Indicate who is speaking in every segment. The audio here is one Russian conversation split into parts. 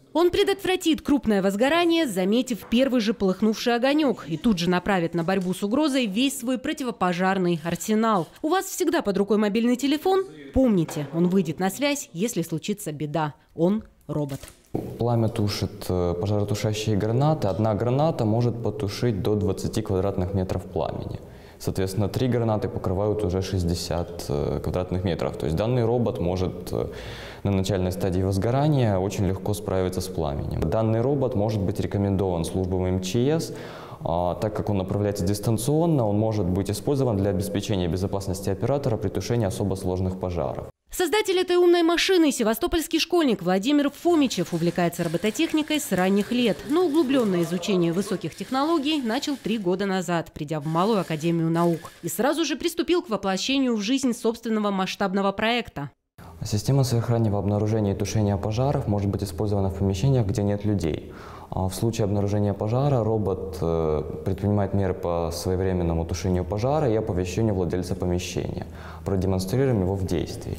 Speaker 1: Он предотвратит крупное возгорание, заметив первый же полыхнувший огонек, и тут же направит на борьбу с угрозой весь свой противопожарный арсенал. У вас всегда под рукой мобильный телефон? Помните, он выйдет на связь, если случится беда. Он робот.
Speaker 2: Пламя тушит пожаротушащие гранаты. Одна граната может потушить до 20 квадратных метров пламени. Соответственно, 3 гранаты покрывают уже 60 квадратных метров. То есть данный робот может на начальной стадии возгорания очень легко справиться с пламенем. Данный робот может быть рекомендован службам МЧС, так как он направляется дистанционно, он может быть использован для обеспечения безопасности оператора при тушении особо сложных пожаров.
Speaker 1: Создатель этой умной машины – севастопольский школьник Владимир Фомичев, увлекается робототехникой с ранних лет. Но углубленное изучение высоких технологий начал 3 года назад, придя в Малую академию наук. И сразу же приступил к воплощению в жизнь собственного масштабного проекта.
Speaker 2: Система сверхраннего обнаружения и тушения пожаров может быть использована в помещениях, где нет людей. В случае обнаружения пожара робот предпринимает меры по своевременному тушению пожара и оповещению владельца помещения. Продемонстрируем его в действии.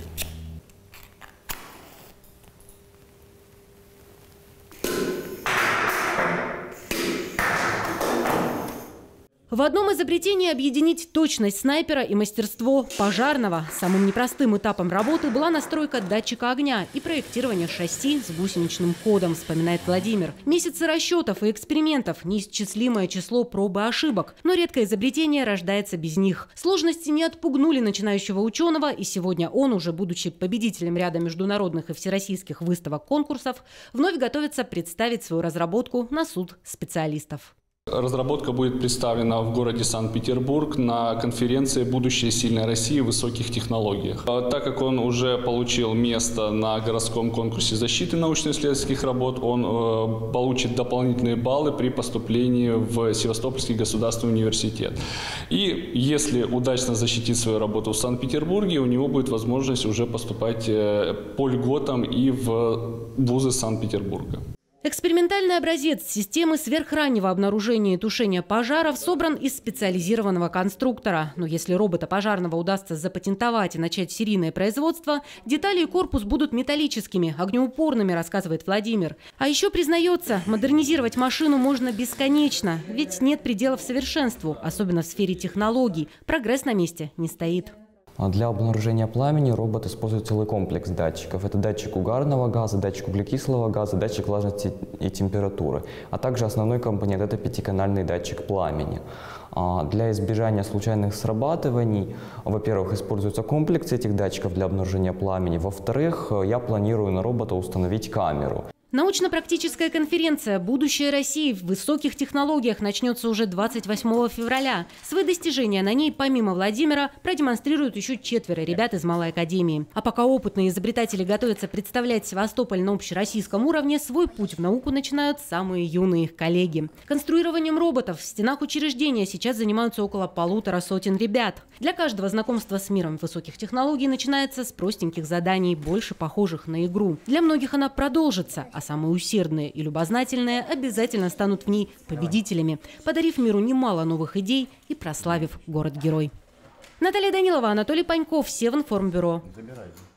Speaker 1: В одном изобретении объединить точность снайпера и мастерство пожарного. Самым непростым этапом работы была настройка датчика огня и проектирование шасси с гусеничным ходом, вспоминает Владимир. Месяцы расчетов и экспериментов, неисчислимое число проб и ошибок. Но редкое изобретение рождается без них. Сложности не отпугнули начинающего ученого, и сегодня он, уже будучи победителем ряда международных и всероссийских выставок-конкурсов, вновь готовится представить свою разработку на суд специалистов.
Speaker 3: Разработка будет представлена в городе Санкт-Петербург на конференции «Будущее сильной России в высоких технологиях». Так как он уже получил место на городском конкурсе защиты научно-исследовательских работ, он получит дополнительные баллы при поступлении в Севастопольский государственный университет. И если удачно защитить свою работу в Санкт-Петербурге, у него будет возможность уже поступать по льготам и в вузы Санкт-Петербурга.
Speaker 1: Экспериментальный образец системы сверхраннего обнаружения и тушения пожаров собран из специализированного конструктора. Но если робота пожарного удастся запатентовать и начать серийное производство, детали и корпус будут металлическими, огнеупорными, рассказывает Владимир. А еще признается, модернизировать машину можно бесконечно, ведь нет пределов совершенству, особенно в сфере технологий. Прогресс на месте не стоит.
Speaker 2: Для обнаружения пламени робот использует целый комплекс датчиков. Это датчик угарного газа, датчик углекислого газа, датчик влажности и температуры. А также основной компонент – это 5-канальный датчик пламени. Для избежания случайных срабатываний, во-первых, используется комплекс этих датчиков для обнаружения пламени. Во-вторых, я планирую на робота установить камеру.
Speaker 1: Научно-практическая конференция «Будущее России в высоких технологиях» начнется уже 28 февраля. Свои достижения на ней, помимо Владимира, продемонстрируют еще 4 ребят из Малой академии. А пока опытные изобретатели готовятся представлять Севастополь на общероссийском уровне, свой путь в науку начинают самые юные их коллеги. Конструированием роботов в стенах учреждения сейчас занимаются около 150 ребят. Для каждого знакомство с миром высоких технологий начинается с простеньких заданий, больше похожих на игру. Для многих она продолжится, а самые усердные и любознательные обязательно станут в ней победителями, подарив миру немало новых идей и прославив город-герой. Наталья Данилова, Анатолий Паньков, Севинформбюро.